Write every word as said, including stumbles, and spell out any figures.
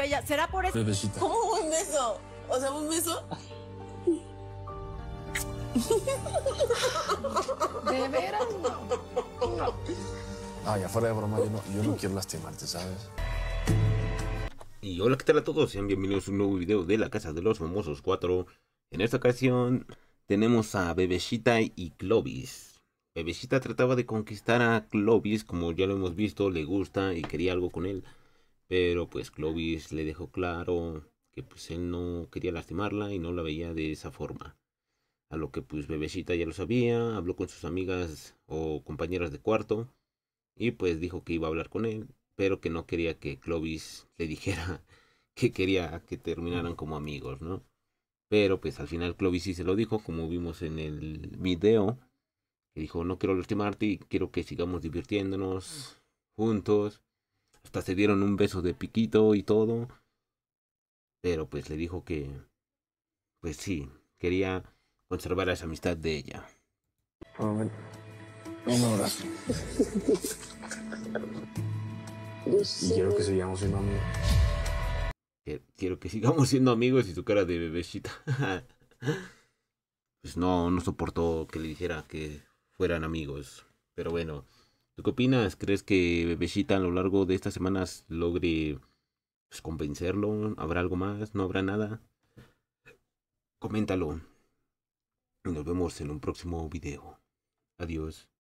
a ella. ¿Será por eso? Bebecita. ¿Cómo un beso? O sea, un beso. ¿De veras? No. Ay, afuera de broma, yo no, yo no quiero lastimarte, ¿sabes? Y hola, ¿qué tal a todos? Sean bienvenidos a un nuevo video de la Casa de los Famosos cuatro. En esta ocasión tenemos a Bebeshita y Clovis. Bebeshita trataba de conquistar a Clovis, como ya lo hemos visto, le gusta y quería algo con él. Pero pues Clovis le dejó claro que pues él no quería lastimarla y no la veía de esa forma. A lo que pues Bebeshita ya lo sabía, habló con sus amigas o compañeras de cuarto y pues dijo que iba a hablar con él, pero que no quería que Clovis le dijera que quería que terminaran como amigos, ¿no? Pero pues al final Clovis sí se lo dijo, como vimos en el video, que dijo: no quiero lastimarte y quiero que sigamos divirtiéndonos juntos. Hasta se dieron un beso de piquito y todo, pero pues le dijo que pues sí, quería conservar esa amistad de ella. Un abrazo. Y quiero que sigamos siendo amigos. Quiero que sigamos siendo amigos y su cara de Bebeshita. Pues no, no soportó que le dijera que fueran amigos. Pero bueno, ¿tú qué opinas? ¿Crees que Bebeshita a lo largo de estas semanas logre pues, convencerlo? ¿Habrá algo más? ¿No habrá nada? Coméntalo. Y nos vemos en un próximo video. Adiós.